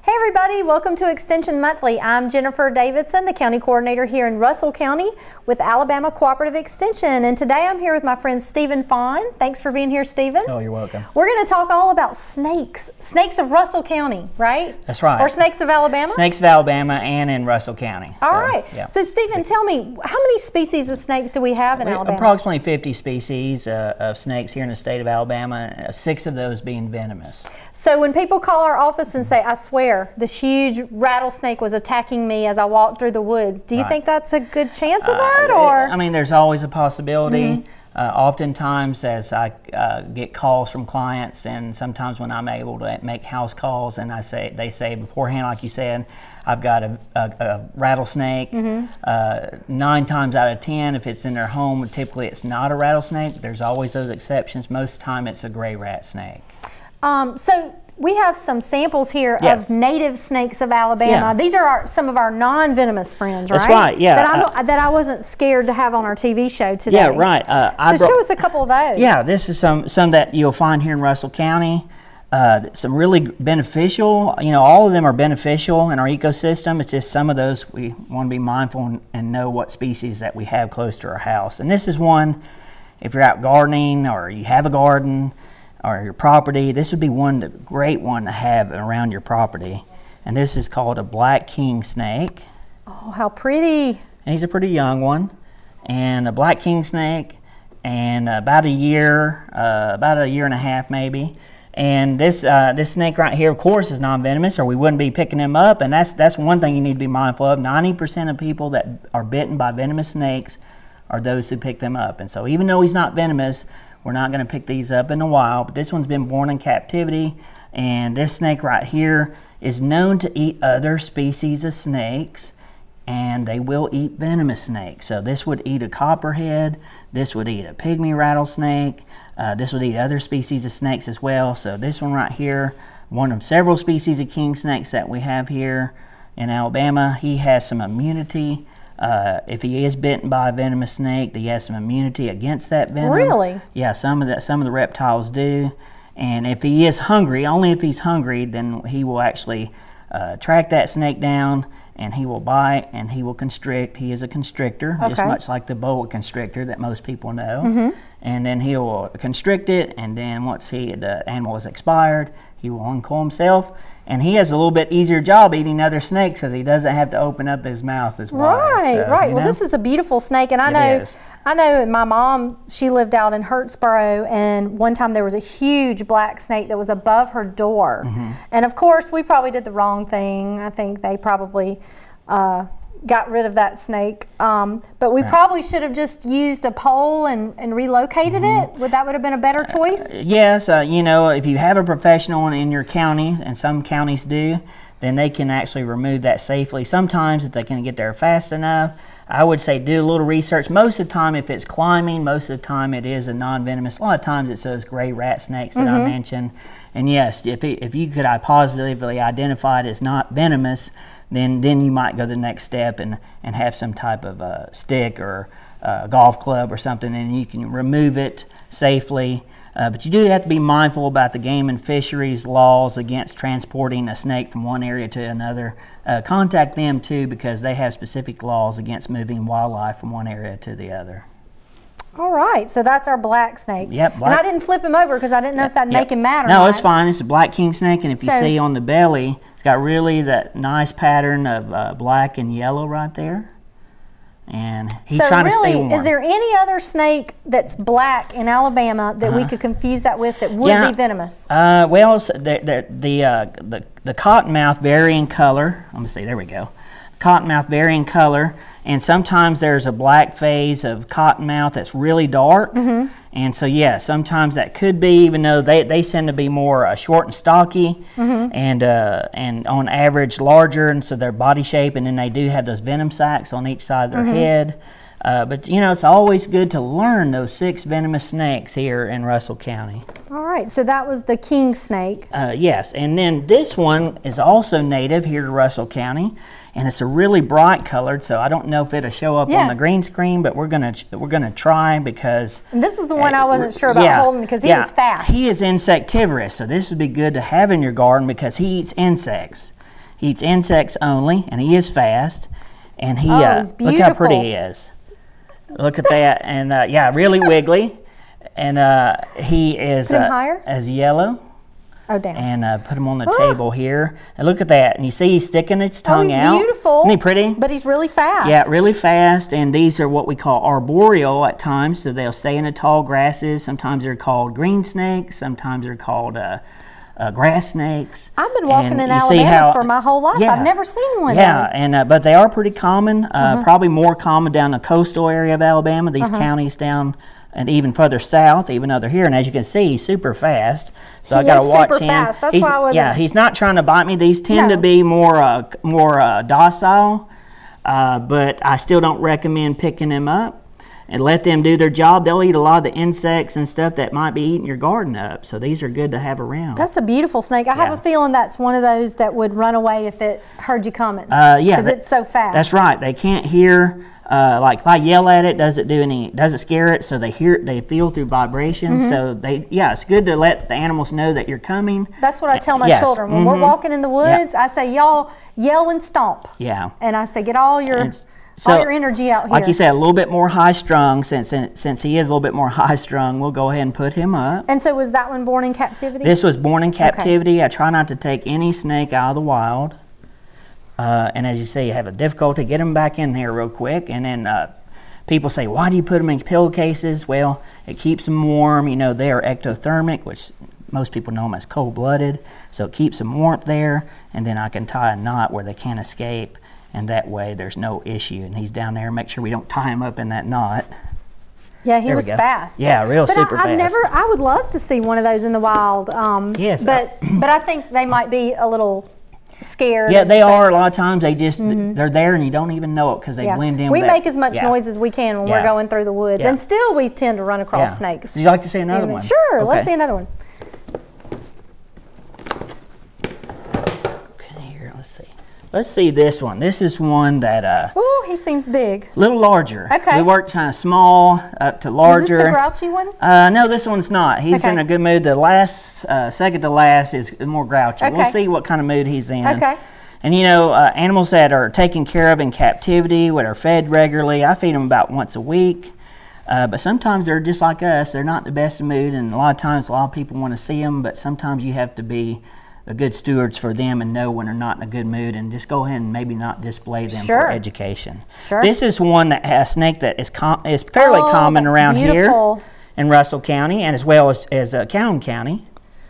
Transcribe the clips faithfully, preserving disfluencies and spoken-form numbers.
Hey everybody, welcome to Extension Monthly. I'm Jennifer Davidson, the County Coordinator here in Russell County with Alabama Cooperative Extension. And today I'm here with my friend Stephen Fawn. Thanks for being here, Stephen. Oh, you're welcome. We're going to talk all about snakes. Snakes of Russell County, right? That's right. Or snakes of Alabama? Snakes of Alabama and in Russell County. All so, right. Yeah. So Stephen, tell me, how many species of snakes do we have in we, Alabama? Approximately fifty species uh, of snakes here in the state of Alabama, uh, six of those being venomous. So when people call our office and say, I swear, this huge rattlesnake was attacking me as I walked through the woods, do you right. think that's a good chance of that? Uh, or I mean, there's always a possibility. Mm-hmm. Uh, oftentimes, as I uh, get calls from clients, and sometimes when I'm able to make house calls, and I say, they say beforehand, like you said, I've got a, a, a rattlesnake. Mm-hmm. uh, nine times out of ten, if it's in their home, typically it's not a rattlesnake. There's always those exceptions. Most of the time, it's a gray rat snake. Um, so we have some samples here yes. of native snakes of Alabama. Yeah. These are our, some of our non-venomous friends, right? That's right, yeah. That, I'm, uh, that I wasn't scared to have on our T V show today. Yeah, right. Uh, I so brought, show us a couple of those. Yeah, this is some, some that you'll find here in Russell County. Uh, some really beneficial, you know, all of them are beneficial in our ecosystem. It's just some of those we want to be mindful and, and know what species that we have close to our house. And this is one, if you're out gardening or you have a garden or your property, this would be one, a great one to have around your property. And this is called a black king snake. Oh, how pretty. And he's a pretty young one. And a black king snake, and about a year, uh, about a year and a half maybe. And this uh, this snake right here, of course, is non-venomous, or we wouldn't be picking him up. And that's that's one thing you need to be mindful of. ninety percent of people that are bitten by venomous snakes are those who pick them up. And so even though he's not venomous, we're not going to pick these up in the wild. But this one's been born in captivity. And this snake right here is known to eat other species of snakes. And they will eat venomous snakes. So this would eat a copperhead, this would eat a pygmy rattlesnake, uh, this would eat other species of snakes as well. So this one right here, one of several species of king snakes that we have here in Alabama, he has some immunity. Uh, if he is bitten by a venomous snake, he has some immunity against that venom. Really? Yeah, some of the, some of the reptiles do. And if he is hungry, only if he's hungry, then he will actually uh, track that snake down, and he will bite and he will constrict. He is a constrictor, okay. just much like the boa constrictor that most people know. Mm-hmm. And then he will constrict it, and then once he, the animal is expired, he will uncoil himself. And he has a little bit easier job eating other snakes because he doesn't have to open up his mouth as wide. Right, so, right. You well, know? this is a beautiful snake, and I It know, is. I know. My mom, she lived out in Hurtsboro, and one time there was a huge black snake that was above her door, mm-hmm. and of course we probably did the wrong thing. I think they probably uh, got rid of that snake, um, but we right. probably should have just used a pole and, and relocated mm-hmm. it. Would that would have been a better choice? Uh, yes, uh, you know, if you have a professional in your county, and some counties do, then they can actually remove that safely. Sometimes if they can get there fast enough, I would say do a little research. Most of the time, if it's climbing, most of the time it is a non-venomous. A lot of times it's those gray rat snakes that mm-hmm. I mentioned. And yes, if, it, if you could positively identify it as not venomous, then then you might go the next step and, and have some type of a stick or a golf club or something, and you can remove it safely. Uh, but you do have to be mindful about the game and fisheries laws against transporting a snake from one area to another. Uh, contact them too, because they have specific laws against moving wildlife from one area to the other. All right, so that's our black snake. Yep. Black. And I didn't flip him over because I didn't know if that'd yep. make him mad or no, not. No, it's fine. It's a black king snake, and if so, you see on the belly, it's got really that nice pattern of uh, black and yellow right there. And he's so trying really, to stay warm. Is there any other snake that's black in Alabama that uh-huh. we could confuse that with that would yeah. be venomous? Uh, well, the the the, uh, the the cottonmouth vary in color. Let me see. There we go. Cottonmouth vary in color, and sometimes there's a black phase of cottonmouth that's really dark. Mm-hmm. And so, yeah, sometimes that could be, even though they, they tend to be more uh, short and stocky, mm-hmm. and uh, and on average larger, and so their body shape, and then they do have those venom sacs on each side of their mm-hmm. head. Uh, but, you know, it's always good to learn those six venomous snakes here in Russell County. All right, so that was the king snake. Uh, yes, and then this one is also native here to Russell County, and it's a really bright colored, so I don't know if it'll show up yeah. on the green screen, but we're gonna we're gonna try because. And this is the one uh, I wasn't sure about yeah, holding because he yeah, was fast. He is insectivorous, so this would be good to have in your garden because he eats insects. He eats insects only, and he is fast. And he, Oh, uh, he's look how pretty beautiful. he is. Look at that, and uh, yeah, really wiggly. And uh, he is Put him uh, higher? as yellow. Oh, down. And uh, put him on the table here. And look at that. And you see he's sticking its Oh, tongue he's out. beautiful. Isn't he pretty? But he's really fast. Yeah, really fast. And these are what we call arboreal at times. So they'll stay in the tall grasses. Sometimes they're called green snakes. Sometimes they're called uh, uh, grass snakes. I've been walking And in you see Alabama how- for my whole life. Yeah. I've never seen one. Yeah, though. and uh, but they are pretty common. Uh, Uh-huh. Probably more common down the coastal area of Alabama. These counties down. And even further south, even though they're here, and as you can see, he's super fast. So He I gotta is watch super him. fast. That's He's- why I wasn't- Yeah, he's not trying to bite me. These tend No. to be more uh, c- more uh, docile, uh, but I still don't recommend picking them up and let them do their job. They'll eat a lot of the insects and stuff that might be eating your garden up. So these are good to have around. That's a beautiful snake. I have Yeah. a feeling that's one of those that would run away if it heard you coming. Uh, yeah, Because that- it's so fast. That's right. They can't hear. Uh, like if I yell at it, does it do any? Does it scare it? So they hear, they feel through vibrations. Mm-hmm. So they, yeah, it's good to let the animals know that you're coming. That's what I tell my Yes. children. When we're Mhm. walking in the woods, I say, y'all yell and stomp. Yeah. And I say, get all your And all so, your energy out here. Like you said, a little bit more high strung. Since since he is a little bit more high strung, we'll go ahead and put him up. And so was that one born in captivity? This was born in captivity. I try not to take any snake out of the wild. Uh, and as you see, you have a difficulty get them back in here real quick. And then uh, people say, why do you put them in pillowcases? Well, it keeps them warm. You know, they are ectothermic, which most people know them as cold-blooded. So it keeps them warm there. And then I can tie a knot where they can't escape. And that way there's no issue. And he's down there. Make sure we don't tie him up in that knot. Yeah, he There we was go. fast. Yeah, real but super I, I've fast. never. I would love to see one of those in the wild. Um, Yes, But but I think they might be a little scared. Yeah, and they so- are. A lot of times they just, they're there and you don't even know it because they Yeah. blend in We with that- make as much yeah. noise as we can when Yeah. we're going through the woods, Yeah. and still we tend to run across Yeah. snakes. Would you like to see another Even- one? Sure, let's Okay. see another one. Okay, here, let's see. Let's see this one. This is one that uh, Ooh, he seems big. a little larger. Okay. We worked kind of small up to Is larger. this the grouchy one? Uh, no, this one's not. He's Okay. in a good mood. The last, uh, second to last is more grouchy. We'll Okay. see what kind of mood he's in. Okay. And you know, uh, animals that are taken care of in captivity, that are fed regularly, I feed them about once a week. Uh, but sometimes they're just like us. They're not in the best of mood, and a lot of times a lot of people want to see them, but sometimes you have to be a good stewards for them and know when they're not in a good mood, and just go ahead and maybe not display them Sure. for education. Sure. This is one that has a snake that is com- is fairly Oh, common that's around beautiful. here in Russell County, and as well as, as uh, Calhoun County.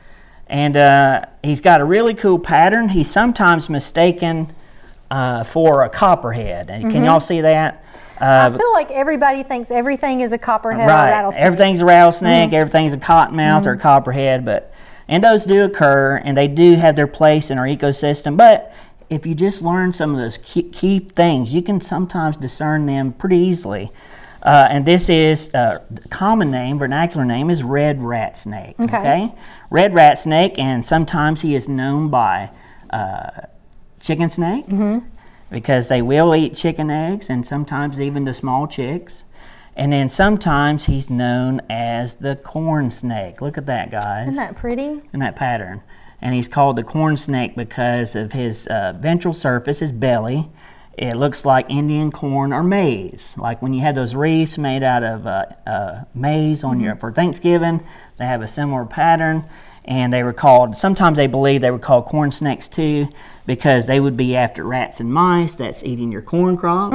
And uh, he's got a really cool pattern. He's sometimes mistaken uh, for a copperhead. And Mm-hmm. can y'all see that? I Uh, feel like everybody thinks everything is a copperhead or right. rattlesnake. Everything's a rattlesnake. Mm-hmm. Everything's a cottonmouth or a copperhead. But and those do occur, and they do have their place in our ecosystem. But if you just learn some of those key, key things, you can sometimes discern them pretty easily. Uh, and this is uh, the common name, vernacular name is red rat snake. Okay. Red rat snake, and sometimes he is known by uh, chicken snake because they will eat chicken eggs, and sometimes even the small chicks. And then sometimes he's known as the corn snake. Look at that, guys. Isn't that pretty? In that pattern. And he's called the corn snake because of his uh, ventral surface, his belly. It looks like Indian corn or maize. Like when you had those wreaths made out of uh, uh, maize on your for Thanksgiving, they have a similar pattern. And they were called, sometimes they believe they were called corn snakes too, because they would be after rats and mice that's eating your corn crops.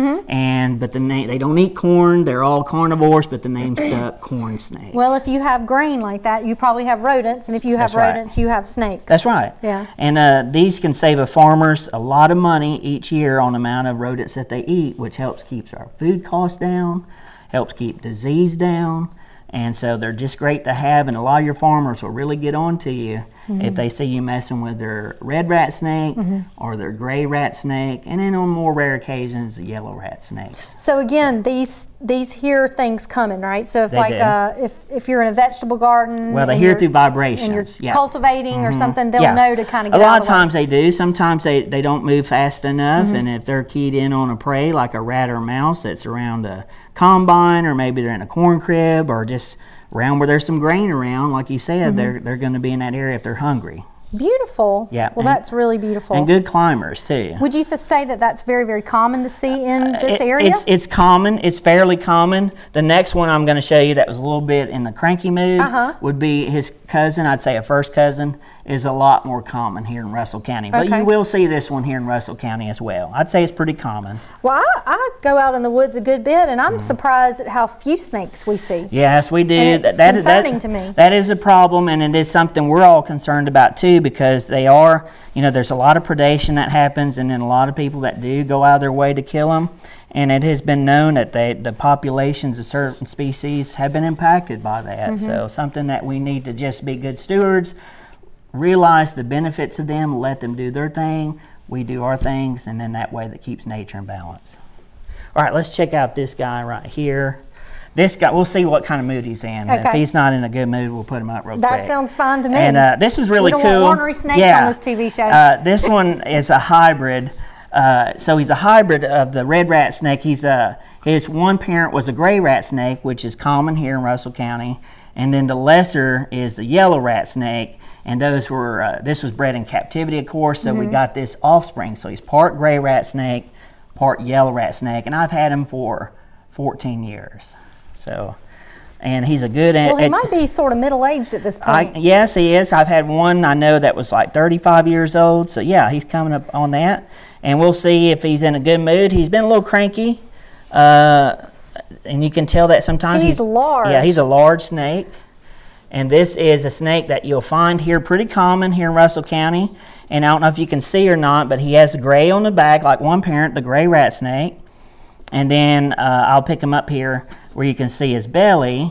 And but the name, they don't eat corn, they're all carnivores, but the name stuck, corn snake. Well, if you have grain like that, you probably have rodents, and if you have That's right. rodents, you have snakes. That's right. Yeah. And uh, these can save a farmers a lot of money each year on the amount of rodents that they eat, which helps keep our food costs down, helps keep disease down. And so they're just great to have, and a lot of your farmers will really get on to you if they see you messing with their red rat snake or their gray rat snake, and then on more rare occasions, the yellow rat snakes. So again, these these hear things coming, right? So if They like do. uh, if if you're in a vegetable garden, Well, they and hear you're- through vibrations. and you're yeah. cultivating or something, they'll Yeah. know to kind of A get lot out of of the way. times they do. Sometimes they, they don't move fast enough, Mm-hmm. and if they're keyed in on a prey like a rat or a mouse that's around a combine, or maybe they're in a corn crib, or just around where there's some grain around, like you said, Mm-hmm. they're they're going to be in that area if they're hungry. Beautiful. Yeah. Well, and, that's really beautiful. And good climbers too. Would you th say that that's very, very common to see in this it, area? It's, it's common. It's fairly common. The next one I'm going to show you that was a little bit in the cranky mood uh-huh. would be his cousin. I'd say a first cousin is a lot more common here in Russell County. But okay. you will see this one here in Russell County as well. I'd say it's pretty common. Well, I, I go out in the woods a good bit, and I'm mm. surprised at how few snakes we see. Yes, we do. And it's that concerning is, that, to me. That is a problem, and it is something we're all concerned about too, because they are, you know, there's a lot of predation that happens, and then a lot of people that do go out of their way to kill them. And it has been known that they, the populations of certain species have been impacted by that. Mm-hmm. So something that we need to just be good stewards, realize the benefits of them, let them do their thing, we do our things, and then that way that keeps nature in balance. All right, let's check out this guy right here. This guy, we'll see what kind of mood he's in. Okay. If he's not in a good mood, we'll put him up real that quick. That sounds fine to me. And uh, this is really we don't cool. Want ornery snakes yeah. on this T V show. Uh, this one is a hybrid. Uh, so he's a hybrid of the red rat snake. He's a, his one parent was a gray rat snake, which is common here in Russell County. And then the lesser is the yellow rat snake. And those were, uh, this was bred in captivity, of course, so mm-hmm. we got this offspring. So he's part gray rat snake, part yellow rat snake. And I've had him for fourteen years. So, and he's a good... Well, he at, might be sort of middle-aged at this point. I, yes, he is. I've had one I know that was like thirty-five years old. So yeah, he's coming up on that. And we'll see if he's in a good mood. He's been a little cranky. Uh, and you can tell that sometimes he's, he's large. Yeah, he's a large snake. And this is a snake that you'll find here, pretty common here in Russell County. And I don't know if you can see or not, but he has gray on the back, like one parent, the gray rat snake. And then uh, I'll pick him up here where you can see his belly,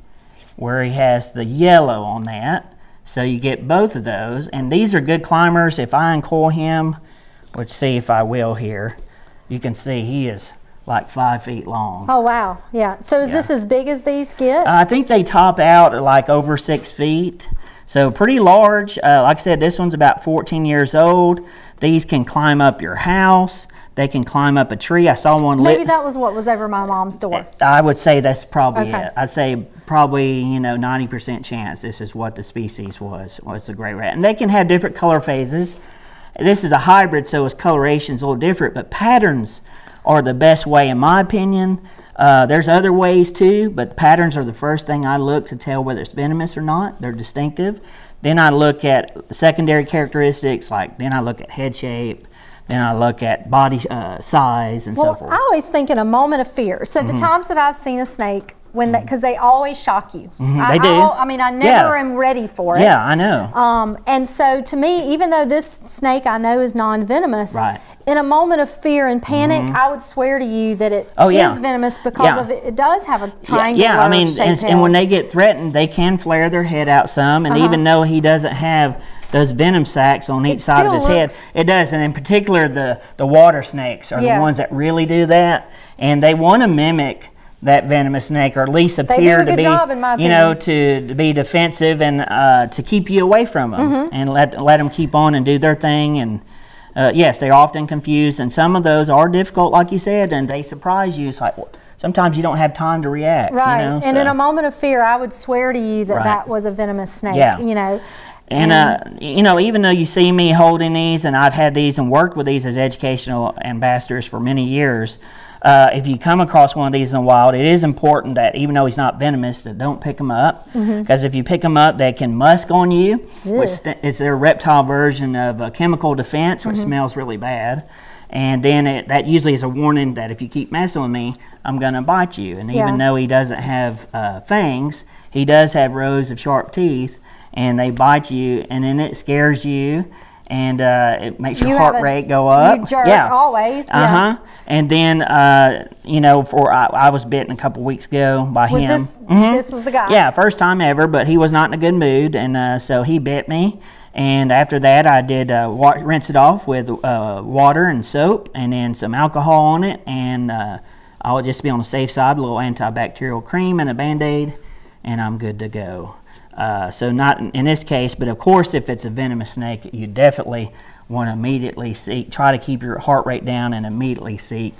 where he has the yellow on that. So you get both of those. And these are good climbers. If I uncoil him, let's see if I will here, you can see he is like five feet long. Oh, wow. Yeah. So is yeah. this as big as these get? Uh, I think they top out at like over six feet. So pretty large. Uh, like I said, this one's about fourteen years old. These can climb up your house. They can climb up a tree. I saw one. Maybe that was what was over my mom's door. I would say that's probably okay. it. I'd say probably, you know, ninety percent chance this is what the species was, was the gray rat. And they can have different color phases. This is a hybrid, so its coloration's a little different, but patterns are the best way in my opinion. Uh, there's other ways too, but patterns are the first thing I look to tell whether it's venomous or not. They're distinctive. Then I look at secondary characteristics, like then I look at head shape, then I look at body uh, size and well, so forth. I always think in a moment of fear. So mm-hmm. the times that I've seen a snake, when that, because they always shock you. Mm-hmm, I, they do. I, I mean, I never yeah. am ready for it. Yeah, I know. Um, and so to me, even though this snake I know is non-venomous, right. in a moment of fear and panic, mm-hmm. I would swear to you that it oh, yeah. is venomous because yeah. of it, it does have a triangular yeah, yeah. I mean, shaped and, and when they get threatened, they can flare their head out some, and uh-huh. even though he doesn't have those venom sacs on each it side of his looks, head, it does. And in particular, the, the water snakes are yeah. the ones that really do that, and they want to mimic that venomous snake, or at least appear to be, job, in my you know, to, to be defensive and uh, to keep you away from them, mm-hmm. and let let them keep on and do their thing. And uh, yes, they're often confused, and some of those are difficult, like you said, and they surprise you. It's like sometimes you don't have time to react. Right, you know, and so. in a moment of fear, I would swear to you that right. that was a venomous snake. Yeah. You know. And, uh, you know, even though you see me holding these, and I've had these and worked with these as educational ambassadors for many years, uh, if you come across one of these in the wild, it is important that even though he's not venomous, that don't pick him up. Because mm-hmm. if you pick them up, they can musk on you, Ew. which is their reptile version of a chemical defense, which mm-hmm. smells really bad. And then it, that usually is a warning that if you keep messing with me, I'm going to bite you. And yeah. even though he doesn't have uh, fangs, he does have rows of sharp teeth, and they bite you, and then it scares you, and uh, it makes your you heart rate go up. You jerk yeah. always. Uh huh. Yeah. And then uh, you know, for I, I was bitten a couple weeks ago by was him. This, mm-hmm. this was the guy. Yeah, first time ever, but he was not in a good mood, and uh, so he bit me. And after that, I did uh, wa rinse it off with uh, water and soap, and then some alcohol on it, and uh, I'll just be on the safe side, a little antibacterial cream and a Band-Aid, and I'm good to go. Uh, so not in, in this case, but of course if it's a venomous snake, you definitely want to immediately seek, try to keep your heart rate down and immediately seek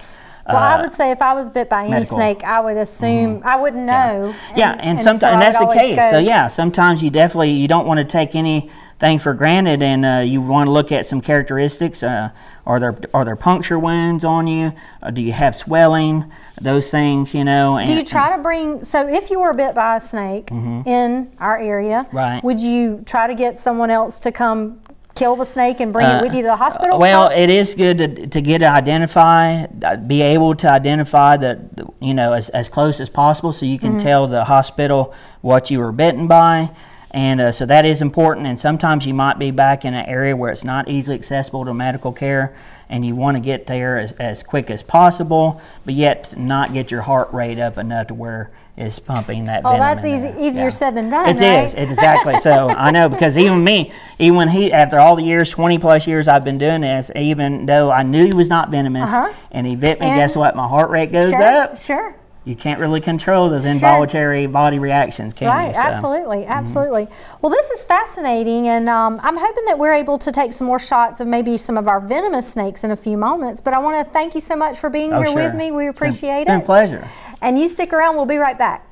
Well, uh, I would say if I was bit by any medical. snake, I would assume, mm-hmm. I wouldn't know. Yeah, and, yeah, and, and sometimes, so and that's the case. Go. So yeah, sometimes you definitely, you don't want to take anything for granted, and uh, you want to look at some characteristics. Uh, are there are there puncture wounds on you? Uh, do you have swelling? Those things, you know. And, do you try to bring, so if you were bit by a snake mm-hmm. in our area, right. would you try to get someone else to come kill the snake and bring uh, it with you to the hospital? Well, it is good to, to get to identify, be able to identify the, you know, as, as close as possible so you can mm-hmm. tell the hospital what you were bitten by. And uh, so that is important, and sometimes you might be back in an area where it's not easily accessible to medical care, and you want to get there as, as quick as possible, but yet not get your heart rate up enough to where it's pumping that oh, venom. Oh, that's easy, easier yeah. said than done, It right? is, exactly. So I know, because even me, even when he, after all the years, twenty plus years I've been doing this, even though I knew he was not venomous, uh-huh. and he bit me, and guess what? My heart rate goes sure, up. Sure. You can't really control those sure. involuntary body reactions, can right, you? Right, so. absolutely, absolutely. Mm-hmm. Well, this is fascinating, and um, I'm hoping that we're able to take some more shots of maybe some of our venomous snakes in a few moments, but I want to thank you so much for being oh, here sure. with me. We appreciate it's been, it. It's been a pleasure. And you stick around, we'll be right back.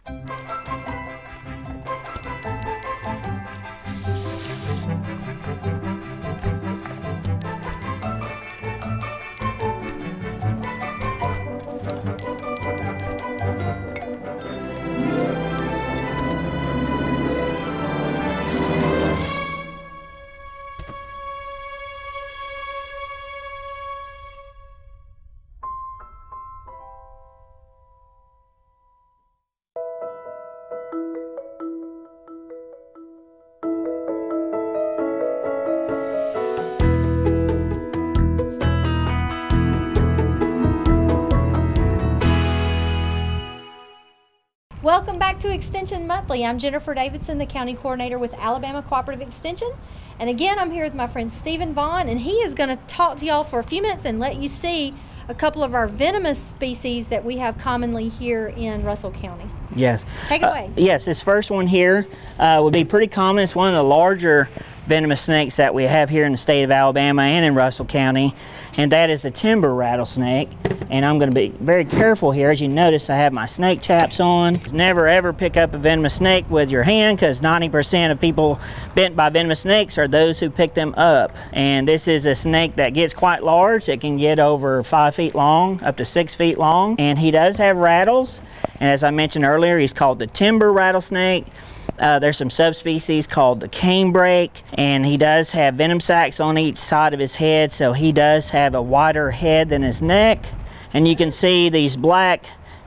Welcome back to Extension Monthly. I'm Jennifer Davidson, the County Coordinator with Alabama Cooperative Extension. And again, I'm here with my friend Stephen Vaughn, and he is going to talk to y'all for a few minutes and let you see a couple of our venomous species that we have commonly here in Russell County. Yes. Take it away. Uh, yes, this first one here uh, would be pretty common. It's one of the larger venomous snakes that we have here in the state of Alabama and in Russell County, and that is the timber rattlesnake. And I'm going to be very careful here. As you notice, I have my snake chaps on. Never ever pick up a venomous snake with your hand, because ninety percent of people bitten by venomous snakes are those who pick them up. And this is a snake that gets quite large. It can get over five feet long, up to six feet long. And he does have rattles. And as I mentioned earlier, he's called the timber rattlesnake. Uh, there's some subspecies called the canebrake, and he does have venom sacs on each side of his head, so he does have a wider head than his neck. And you can see these black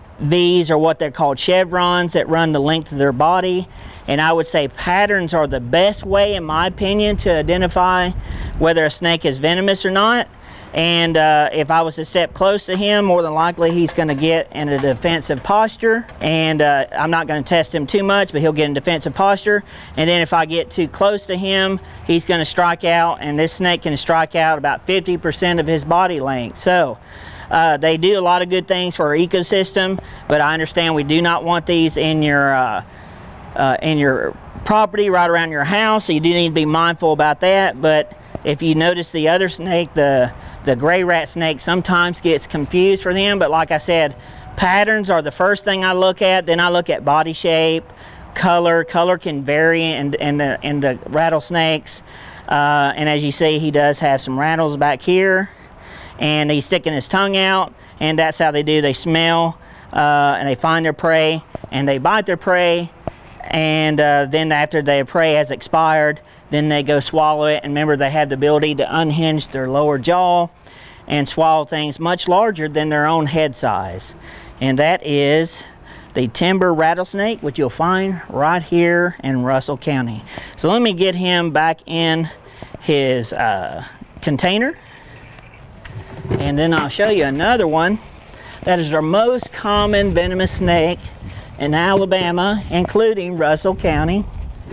V's are what they're called chevrons that run the length of their body. And I would say patterns are the best way, in my opinion, to identify whether a snake is venomous or not. And uh, if I was to step close to him, more than likely he's going to get in a defensive posture. And uh, I'm not going to test him too much, but he'll get in defensive posture. And then if I get too close to him, he's going to strike out. And this snake can strike out about fifty percent of his body length. So uh, they do a lot of good things for our ecosystem, but I understand we do not want these in your uh, uh, in your property right around your house. So you do need to be mindful about that. But if you notice the other snake, the the gray rat snake, sometimes gets confused for them. But like I said, patterns are the first thing I look at. Then I look at body shape, color. Color can vary in, in, the, in the rattlesnakes. Uh, and as you see, he does have some rattles back here. And he's sticking his tongue out. And that's how they do. They smell uh, and they find their prey. And they bite their prey. And uh, then after their prey has expired, then they go swallow it. And remember, they have the ability to unhinge their lower jaw and swallow things much larger than their own head size. And that is the timber rattlesnake, which you'll find right here in Russell County. So let me get him back in his uh, container, and then I'll show you another one that is our most common venomous snake in Alabama, including Russell County.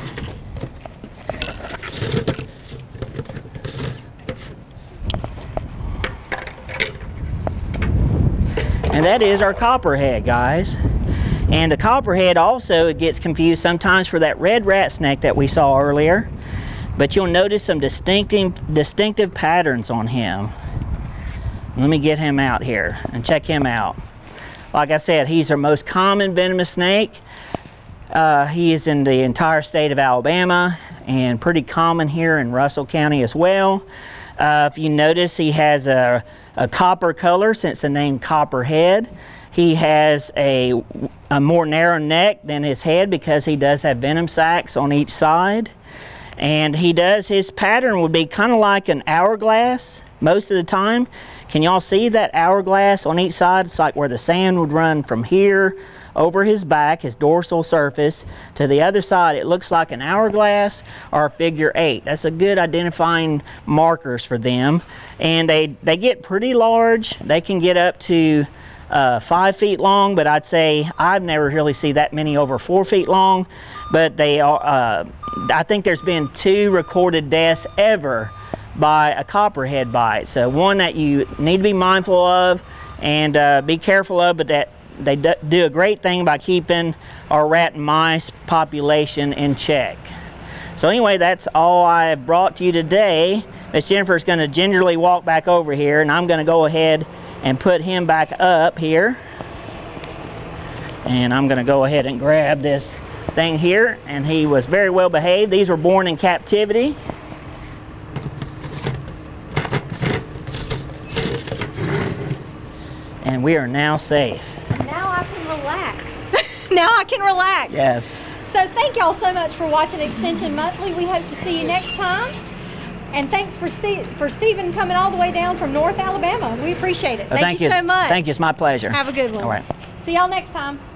And that is our copperhead, guys. And the copperhead also, it gets confused sometimes for that red rat snake that we saw earlier. But you'll notice some distinctive, distinctive patterns on him. Let me get him out here and check him out. Like I said, he's our most common venomous snake. Uh, he is in the entire state of Alabama and pretty common here in Russell County as well. Uh, if you notice, he has a, a copper color, since the name Copperhead. He has a, a more narrow neck than his head because he does have venom sacs on each side. And he does, his pattern would be kind of like an hourglass most of the time. Can y'all see that hourglass on each side? It's like where the sand would run from here over his back, his dorsal surface, to the other side. It looks like an hourglass or a figure eight. That's a good identifying markers for them. And they, they get pretty large. They can get up to uh, five feet long, but I'd say I've never really seen that many over four feet long. But they are, uh, I think there's been two recorded deaths ever by a copperhead bite. So one that you need to be mindful of and uh, be careful of, but that they do a great thing by keeping our rat and mice population in check. So anyway, that's all I have brought to you today. Miss Jennifer is going to gingerly walk back over here, and I'm going to go ahead and put him back up here. And I'm going to go ahead and grab this thing here, and he was very well behaved. These were born in captivity. And we are now safe. Now I can relax. Now I can relax. Yes. So thank y'all so much for watching Extension Monthly. We hope to see you next time. And thanks for Steve, for Stephen coming all the way down from North Alabama. We appreciate it. Well, thank, thank you you so much. Thank you. It's my pleasure. Have a good one. All right. See y'all next time.